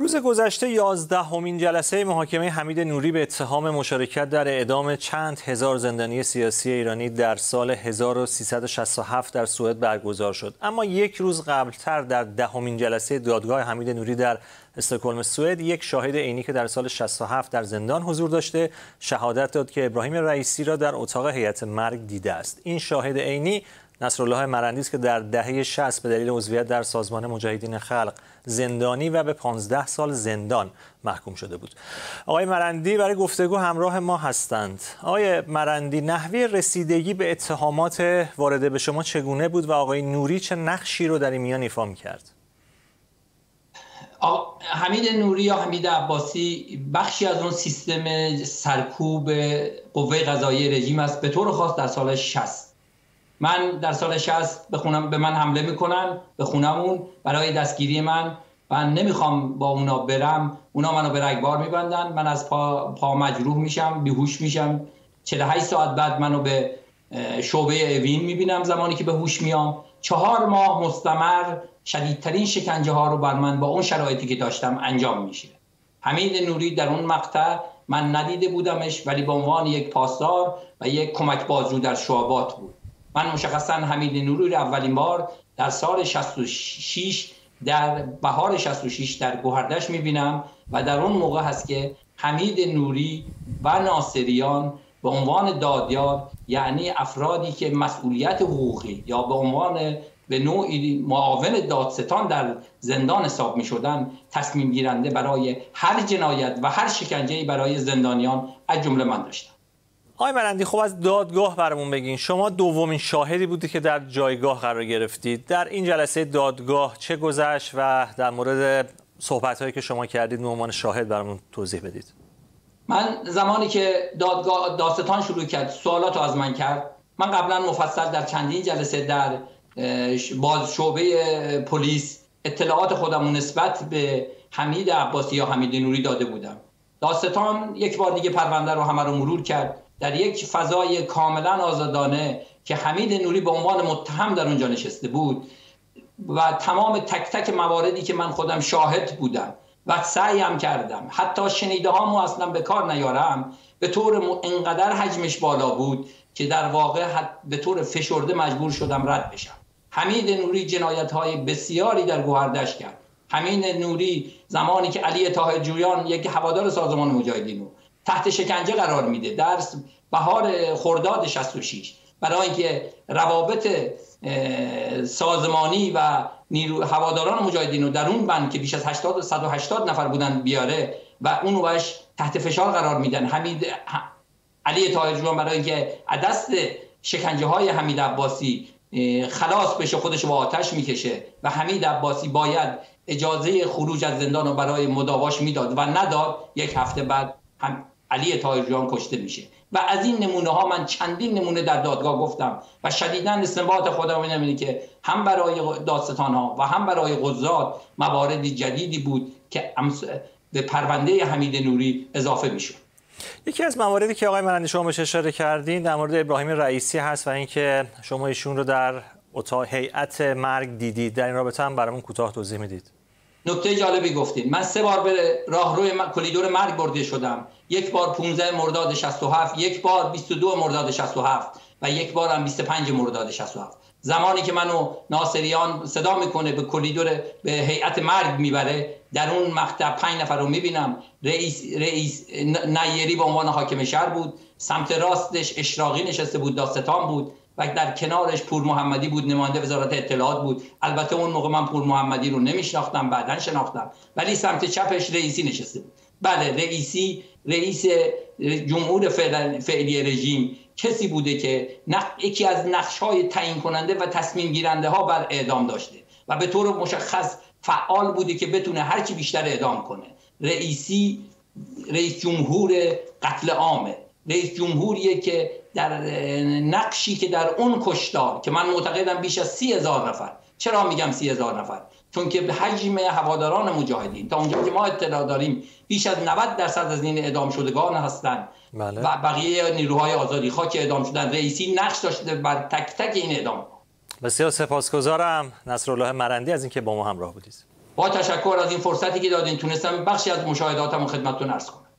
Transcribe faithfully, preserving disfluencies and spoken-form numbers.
روز گذشته یازدهمین جلسه محاکمه حمید نوری به اتهام مشارکت در اعدام چند هزار زندانی سیاسی ایرانی در سال هزار و سیصد و شصت و هفت در سوئد برگزار شد. اما یک روز قبلتر در دهمین جلسه دادگاه حمید نوری در استکهلم سوئد یک شاهد عینی که در سال شصت و هفت در زندان حضور داشته شهادت داد که ابراهیم رئیسی را در اتاق هیئت مرگ دیده است. این شاهد عینی نصرالله مرندی است که در دهه شصت به دلیل عضویت در سازمان مجاهدین خلق زندانی و به پانزده سال زندان محکوم شده بود. آقای مرندی برای گفتگو همراه ما هستند. آقای مرندی، نحوه رسیدگی به اتهامات وارده به شما چگونه بود و آقای نوری چه نقشی رو در این میان ایفا می‌کرد؟ حمید نوری یا حمید عباسی بخشی از اون سیستم سرکوب قوه قضاییه رژیم است، به طور خاص در سال شصت. من در سال شصت به خونم به من حمله میکنن، به خونمون برای دستگیری من. من نمیخوام با اونا برم، اونا منو به رگبار میبندن، من از پا, پا مجروح میشم، بیهوش میشم. چهل و هشت ساعت بعد منو به شعبه اوین میبینم زمانی که به هوش میام. چهار ماه مستمر شدیدترین شکنجه ها رو بر من با اون شرایطی که داشتم انجام میشه. حمید نوری در اون مقطع من ندیده بودمش، ولی به عنوان یک پاسدار و یک کمک بازجو در شعبات بود. من مشخصا حمید نوری رو اولین بار در سال شصت و شش در بهار شصت و شش در گوهردش میبینم و در اون موقع هست که حمید نوری و ناصریان به عنوان دادیار، یعنی افرادی که مسئولیت حقوقی یا به عنوان به نوعی معاون دادستان در زندان حساب می شدن، تصمیم گیرنده برای هر جنایت و هر شکنجه‌ای برای زندانیان از جمله من داشتم. آقای مرندی، خب از دادگاه برامون بگین. شما دومین شاهدی بودی که در جایگاه قرار گرفتید. در این جلسه دادگاه چه گذشت و در مورد صحبت‌هایی که شما کردید به عنوان شاهد برامون توضیح بدید. من زمانی که دادگاه دادستان شروع کرد سوالات رو از من کرد، من قبلا مفصل در چندین جلسه در باز شعبه پلیس اطلاعات خودم نسبت به حمید عباسی یا حمید نوری داده بودم. دادستان یک بار دیگه پرونده رو همه رو مرور کرد در یک فضای کاملا آزادانه که حمید نوری به عنوان متهم در اونجا نشسته بود و تمام تک تک مواردی که من خودم شاهد بودم و سعیم کردم حتی شنیده هامو اصلا به کار نیارم، به طور انقدر حجمش بالا بود که در واقع به طور فشرده مجبور شدم رد بشم. حمید نوری جنایت های بسیاری در گوهردش کرد. حمید نوری زمانی که علی طاهرجویان یک هوادار سازمان مجاهدین رو تحت شکنجه قرار میده در بهار خرداد شصت و شش برای اینکه روابط سازمانی و نیرو هواداران مجاهدین رو در اون بند که بیش از هشتاد و صد و هشتاد نفر بودن بیاره و اونو باش تحت فشار قرار میدن. حمید علی طاهرجویان برای اینکه از دست شکنجه های حمید عباسی خلاص بشه خودش با آتش میکشه و حمید عباسی باید اجازه خروج از زندان رو برای مداواش میداد و نداد. یک هفته بعد هم علی طاهرجویان کشته میشه و از این نمونه ها من چندین نمونه در دادگاه گفتم و شدیداً استنباط خودم اینه که هم برای دادستان ها و هم برای قضات مواردی جدیدی بود که به پرونده حمید نوری اضافه میشد. یکی از مواردی که آقای مرندی شما بهش اشاره کردین در مورد ابراهیم رئیسی هست و اینکه شما ایشون رو در اتاق هیئت مرگ دیدید. در این رابطه هم برامون کوتاه توضیح میدید. نکته جالبی گفتین. من سه بار به راهروی کلیدور مرگ برده شدم. یک بار پانزده مرداد شصت و هفت، یک بار بیست و دو مرداد شصت و هفت و یک بار هم بیست و پنج مرداد شصت و هفت. زمانی که منو ناصریان صدا میکنه به کلیدور به هیئت مرگ میبره، در اون مقطع پنج نفر رو میبینم. رئیس رئیس نیری به عنوان حاکم شهر بود، سمت راستش اشراقی نشسته بود، دادستان بود و در کنارش پور محمدی بود، نماینده وزارت اطلاعات بود. البته اون موقع من پور محمدی رو نمیشناختم، بعداً شناختم، ولی سمت چپش رئیسی نشسته بود. بله، رئیسی رئیس جمهور فعلی رژیم کسی بوده که یکی از نقش‌های تعیین کننده و تصمیم گیرنده ها بر اعدام داشته و به طور مشخص فعال بوده که بتونه هر چی بیشتر اعدام کنه. رئیسی رئیس جمهور قتل عامه، رئیس جمهوریه که در نقشی که در اون کشتار که من معتقدم بیش از سی هزار نفر. چرا میگم سی هزار نفر؟ چون که به حجم هواداران مجاهدین تا اونجا که ما اطلاع داریم بیش از نود درصد از این اعدام شدگان هستند. بله. و بقیه نیروهای آزادی خواه که اعدام شدن. رئیسی نقش داشته بر تک تک این اعدام. بسیار سپاسگزارم نصرالله مرندی از اینکه با ما همراه بودید. با تشکر از این فرصتی که دادین تونستم بخشی از مشاهداتم خدمتتون عرض کنم.